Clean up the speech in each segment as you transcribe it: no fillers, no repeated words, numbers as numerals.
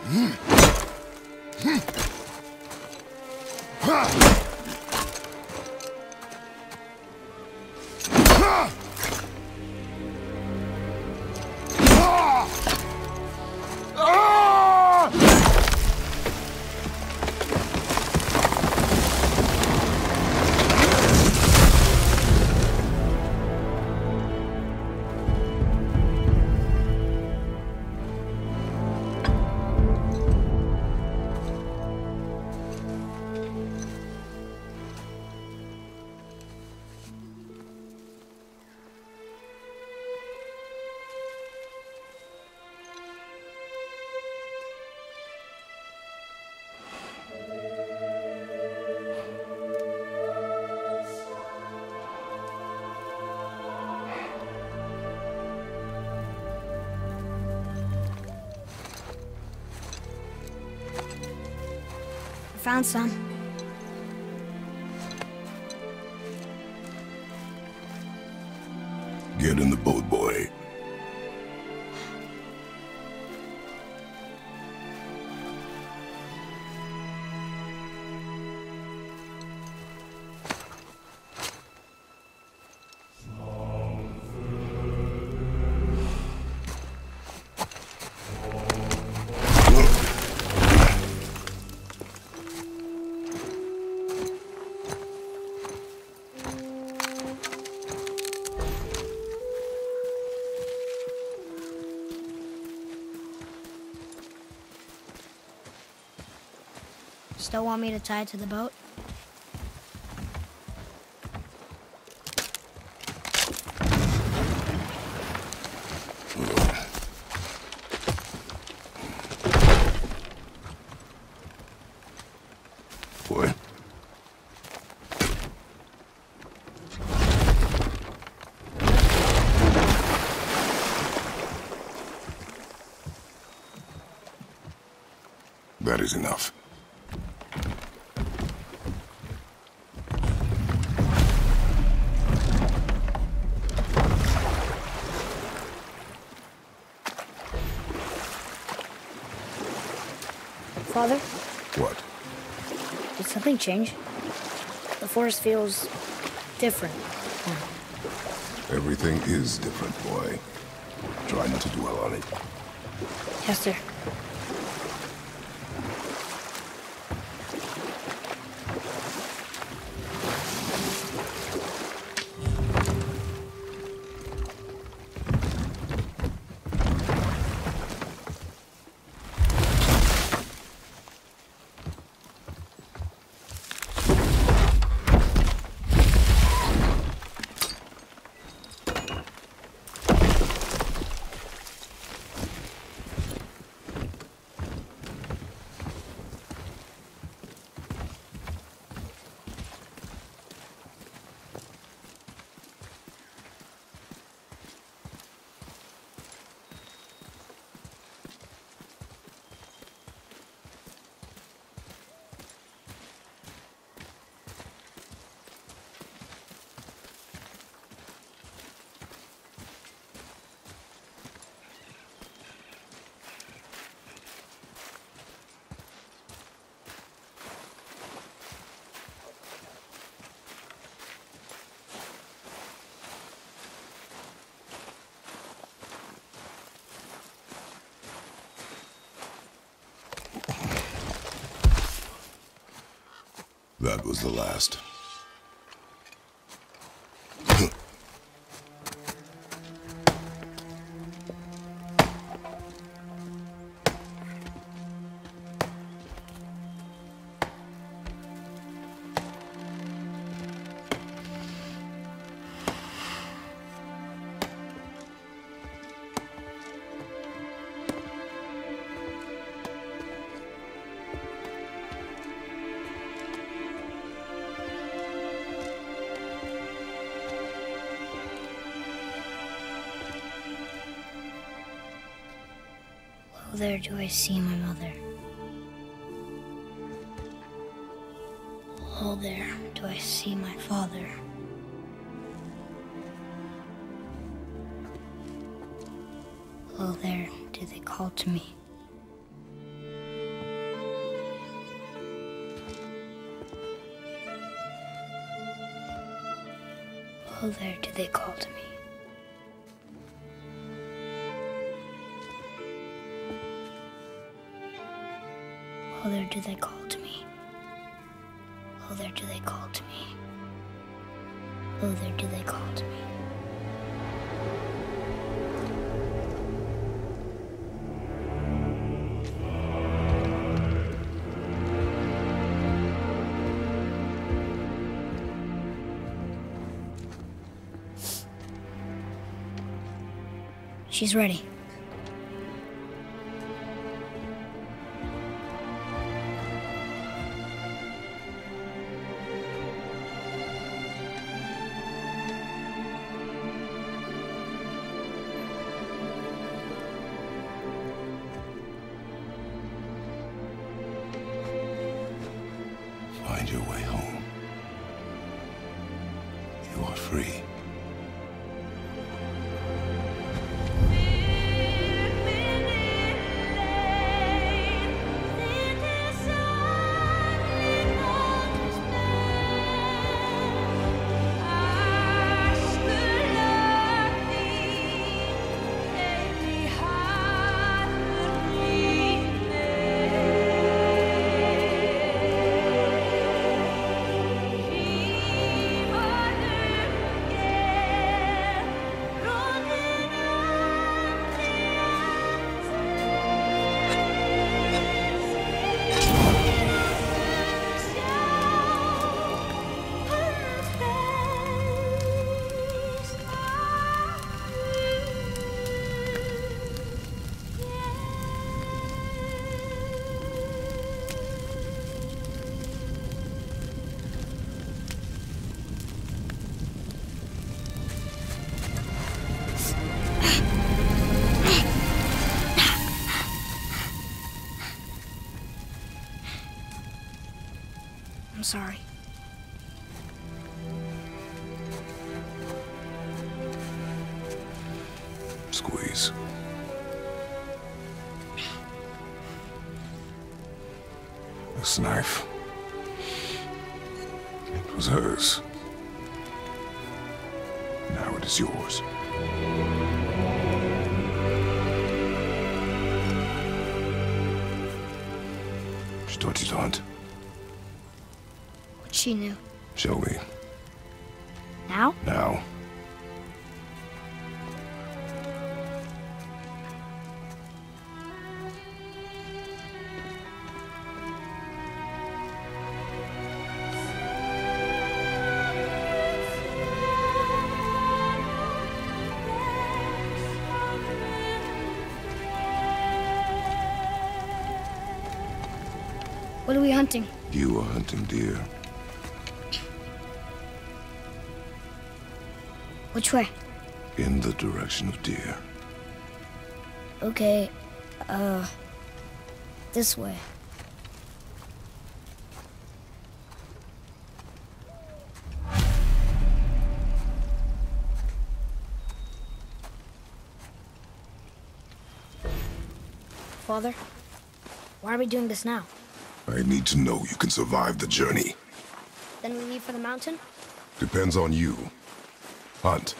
Found some. Get in the boat, boy. Still want me to tie it to the boat? Boy. That is enough. Father? What? Did something change? The forest feels different. Everything is different, boy. Try not to dwell on it. Yes, sir. That was the last. Oh, there do I see my mother. Oh, there do I see my father. Oh, there do they call to me. Oh, there do they call to me. Oh, there do they call to me. Oh, there do they call to me. Oh, there do they call to me. She's ready. Find your way home. You are free. I'm sorry. Squeeze. This knife. It was hers. Now it is yours. She taught you to hunt. What she knew. Show me. Now? Now. What are we hunting? You are hunting deer. Which way? In the direction of deer. Okay, this way. Father, why are we doing this now? I need to know you can survive the journey. Then we leave for the mountain? Depends on you. Hunt.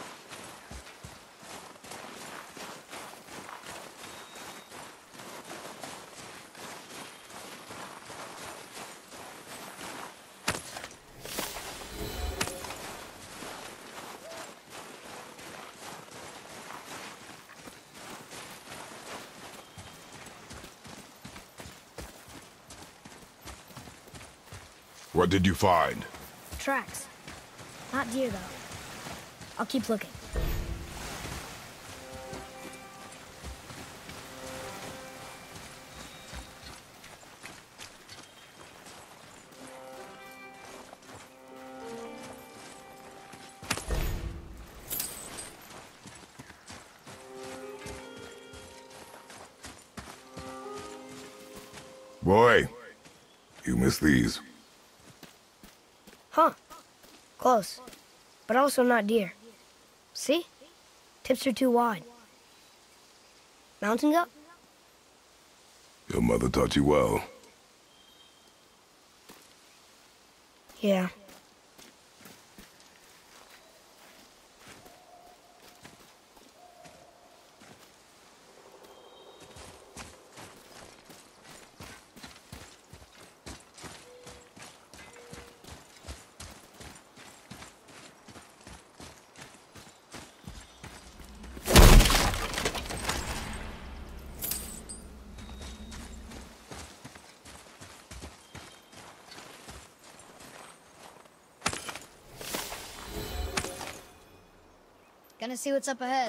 What did you find? Tracks. Not deer, though. I'll keep looking. Boy, you missed these. Huh. Close. But also not deer. See? Tips are too wide. Mountain goat? Your mother taught you well. Yeah. Gonna see what's up ahead.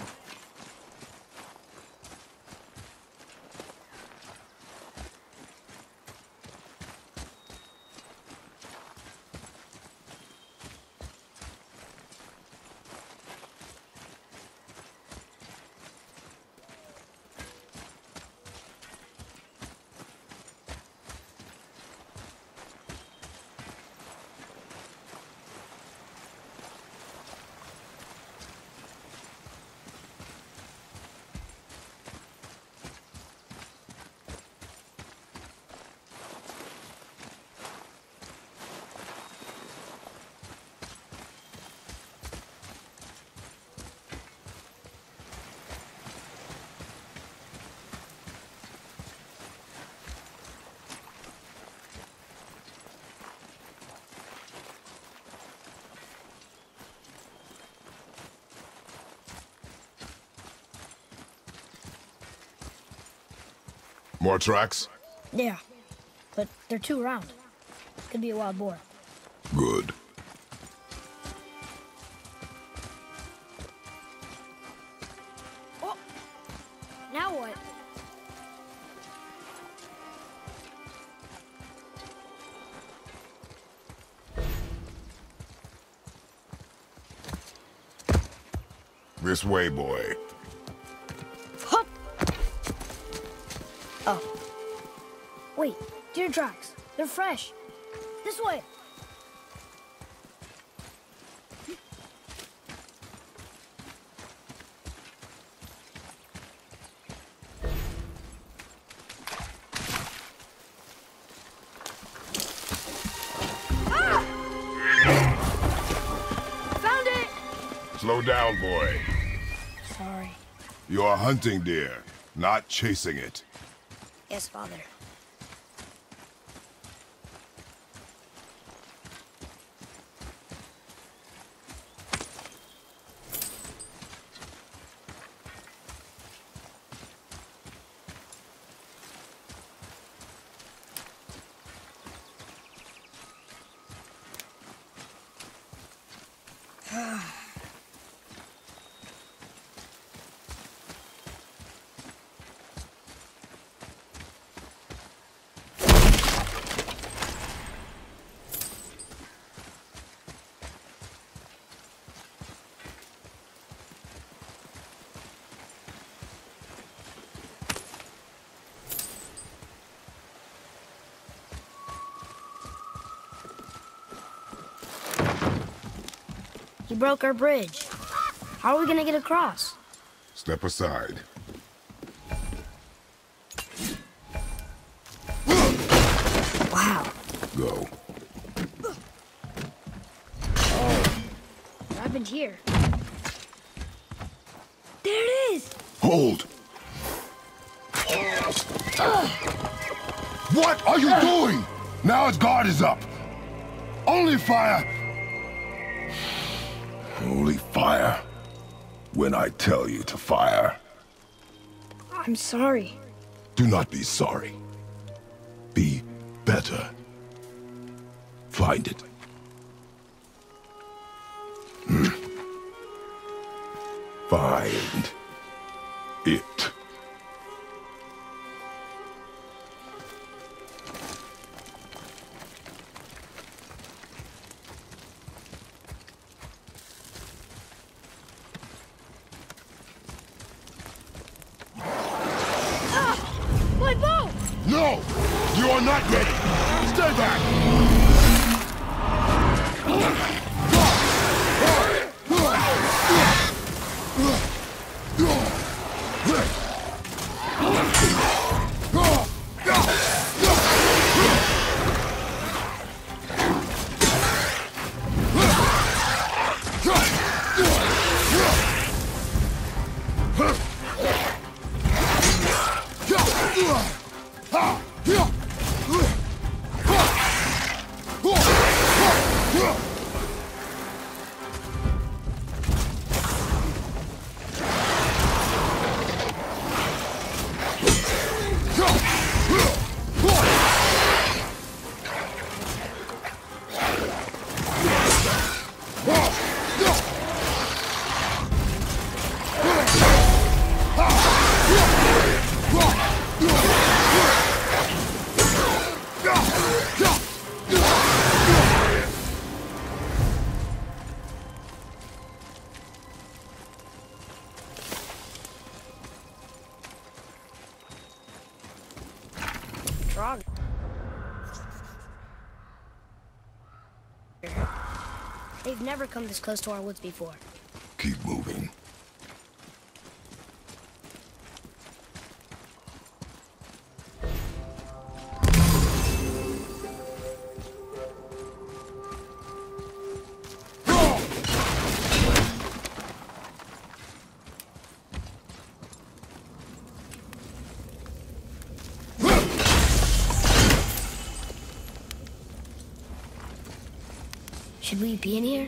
More tracks? Yeah, but they're too round. Could be a wild boar. Good. Oh! Now what? This way, boy. Hup! Oh. Wait, deer tracks. They're fresh. This way. Ah! Found it! Slow down, boy. Sorry. You are hunting deer, not chasing it. Yes, Father. You broke our bridge. How are we gonna get across? Step aside. Wow. Go. Oh, what happened here? There it is! Hold! What are you doing? Now its guard is up. Only fire! Only fire when I tell you to fire. I'm sorry. Do not be sorry. Be better. Find it. Find it. My bow! No! You are not ready! Stay back! They've never come this close to our woods before. Keep moving. Should we be in here?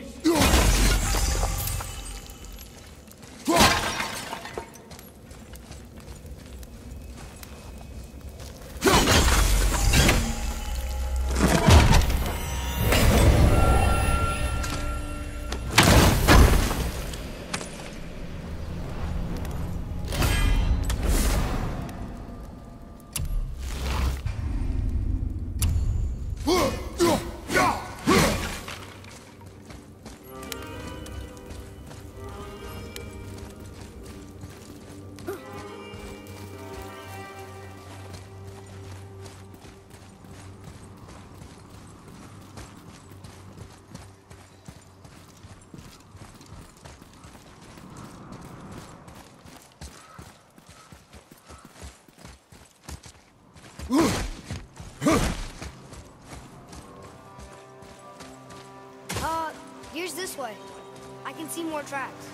Here's this way. I can see more tracks.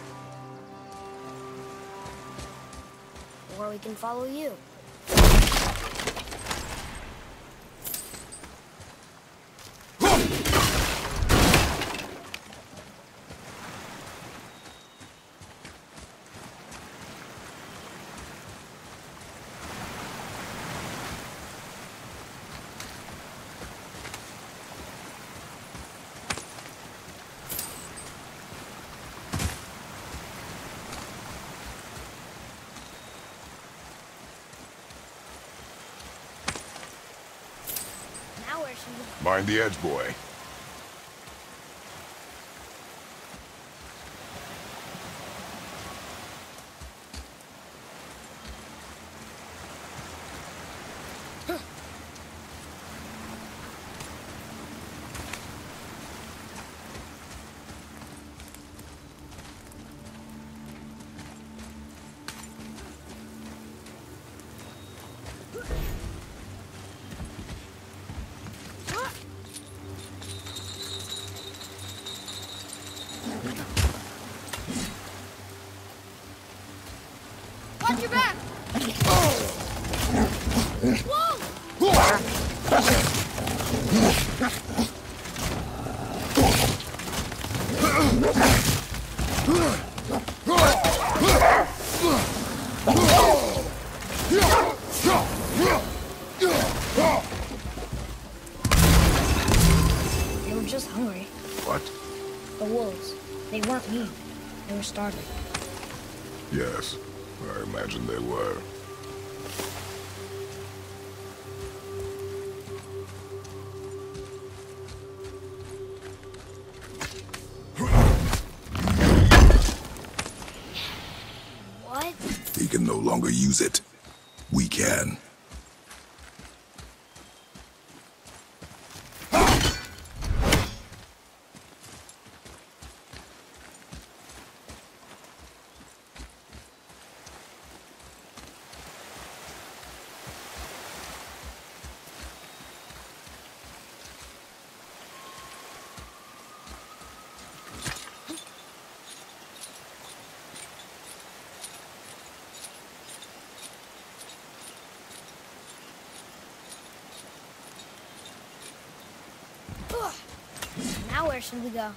Or we can follow you. Mind the edge, boy. Watch your back! They were just hungry. What? The wolves. They weren't mean. They were starving. Yes, I imagine they were. What? He can no longer use it. We can. Now where should we go?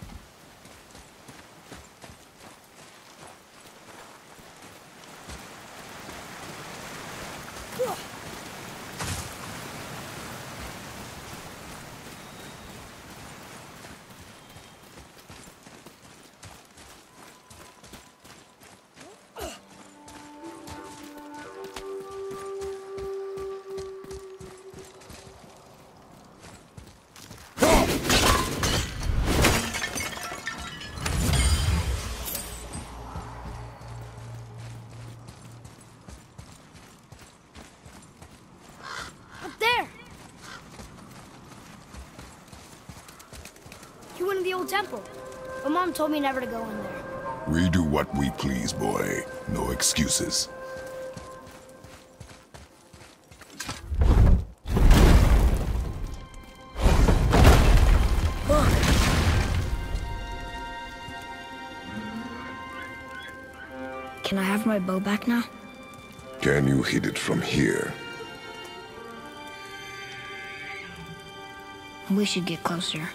Temple. But Mom told me never to go in there. We do what we please, boy. No excuses. Look. Can I have my bow back now? Can you hit it from here? We should get closer.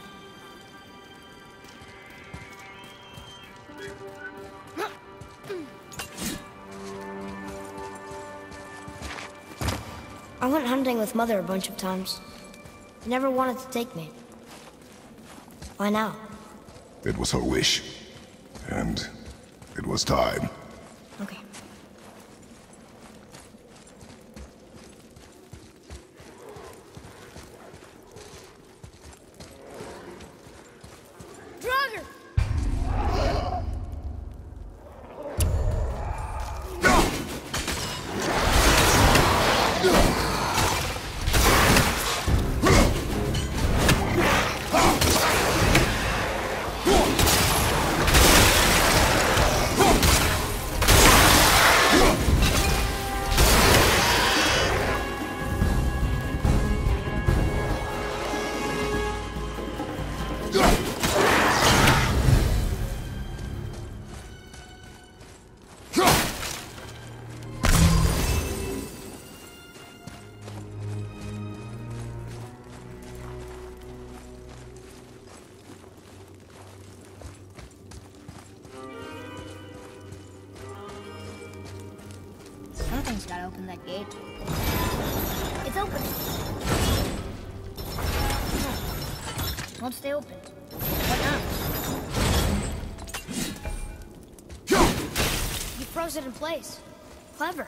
I went hunting with Mother a bunch of times. She never wanted to take me. Why now? It was her wish. And it was time. Okay. Drugger! Something's gotta open that gate. It's open. Won't stay open. What now? You froze it in place. Clever.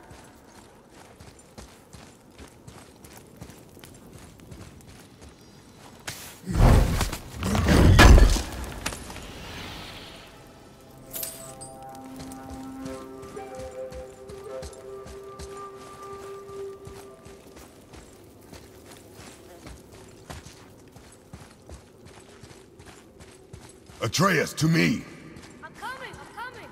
Atreus, to me! I'm coming! I'm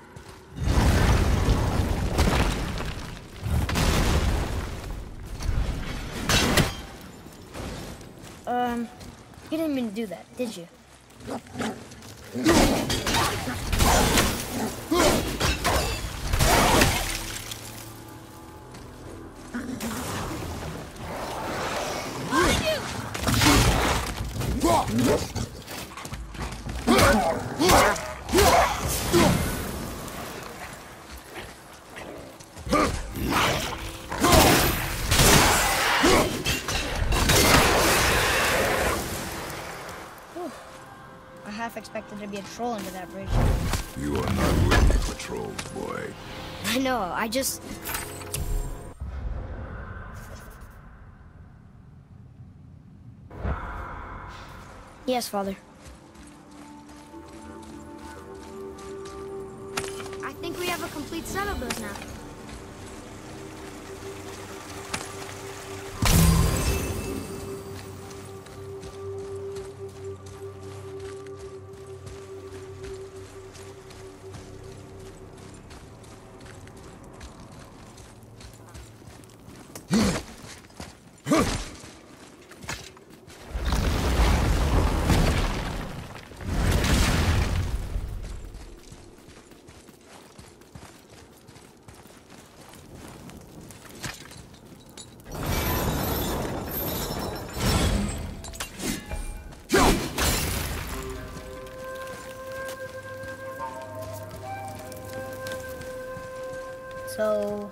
coming! You didn't mean to do that, did you? I half expected to be a troll under that bridge. You are not ready for trolls, boy. I know, I just... Yes, Father. I think we have a complete set of those now. So...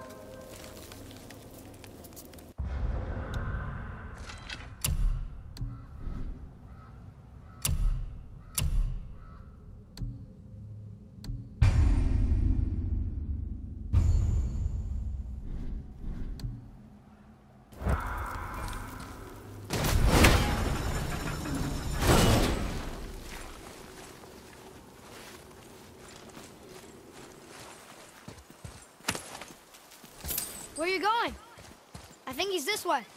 Where are you going? I think he's this way.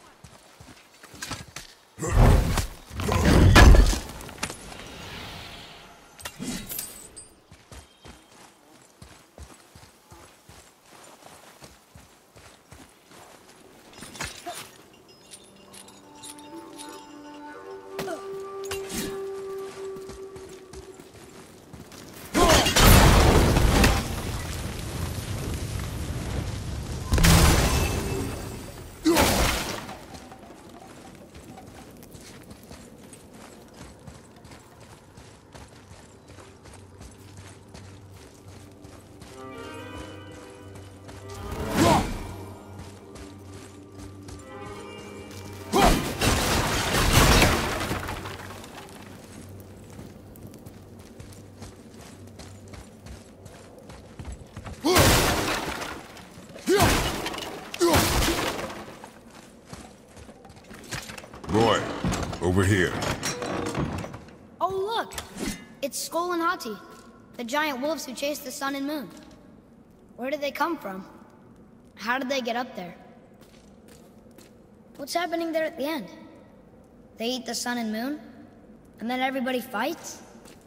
Boy, over here. Oh, look! It's Skull and Hati, the giant wolves who chased the sun and moon. Where did they come from? How did they get up there? What's happening there at the end? They eat the sun and moon? And then everybody fights?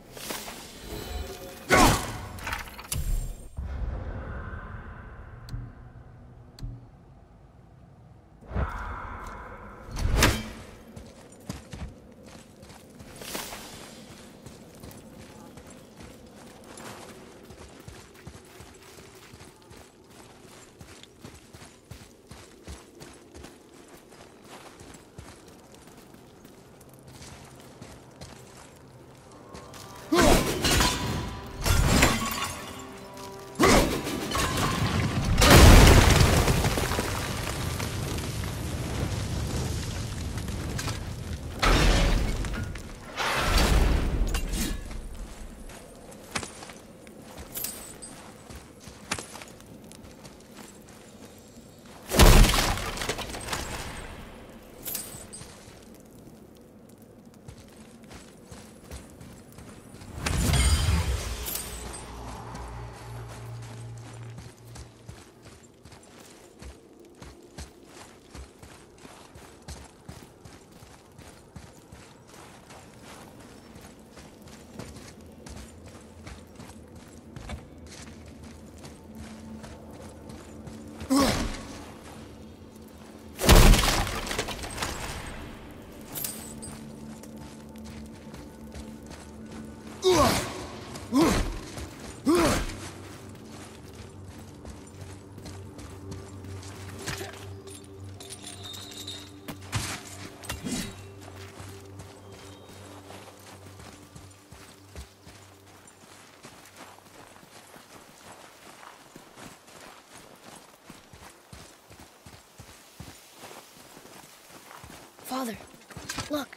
Father, look.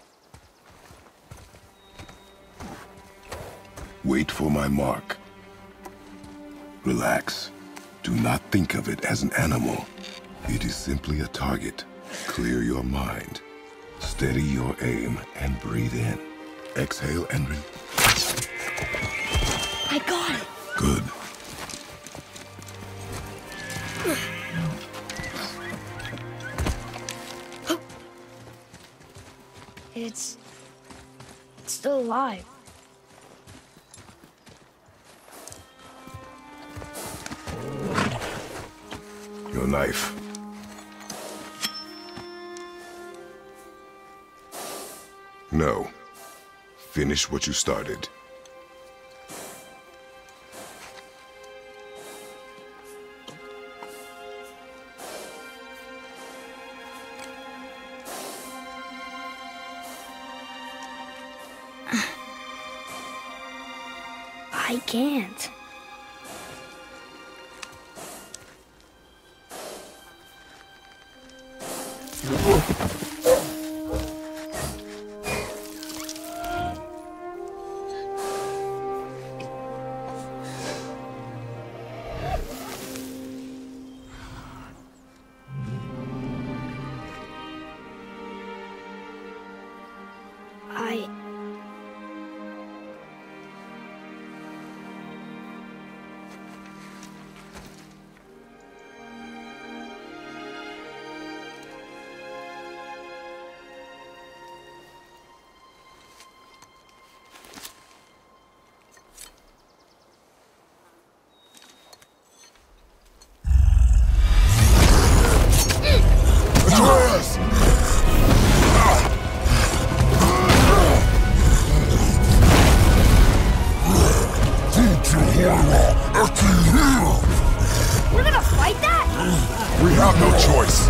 Wait for my mark. Relax. Do not think of it as an animal. It is simply a target. Clear your mind. Steady your aim and breathe in. Exhale and I got it. Good. It's still alive. Your knife. No. Finish what you started. I can't. We're gonna fight that? We have no choice.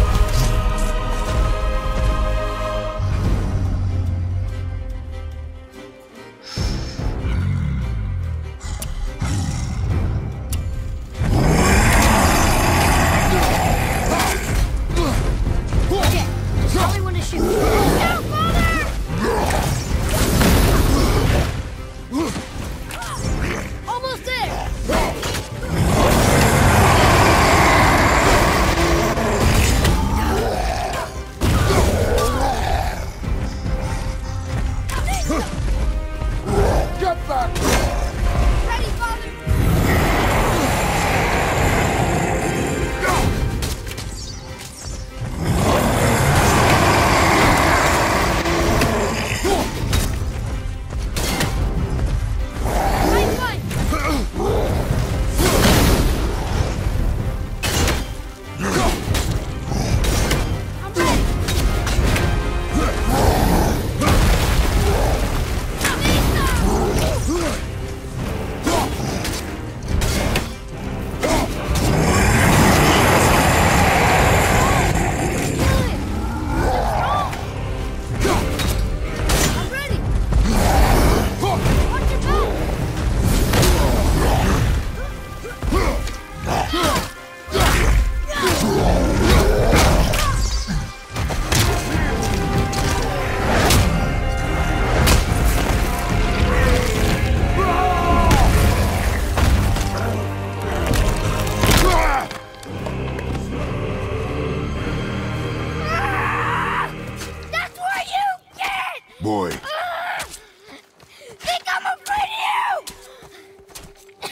Boy. Think I'm afraid of you!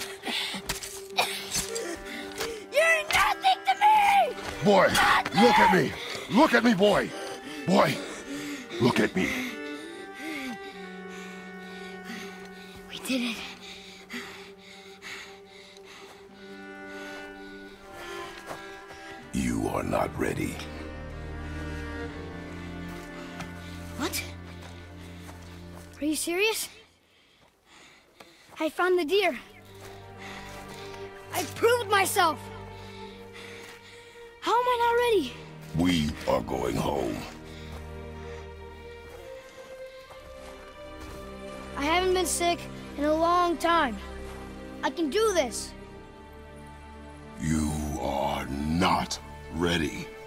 You're nothing to me! Boy, nothing! look at me! Look at me, boy! Boy, look at me. We did it. You are not ready. What? Are you serious? I found the deer. I proved myself. How am I not ready? We are going home. I haven't been sick in a long time. I can do this. You are not ready.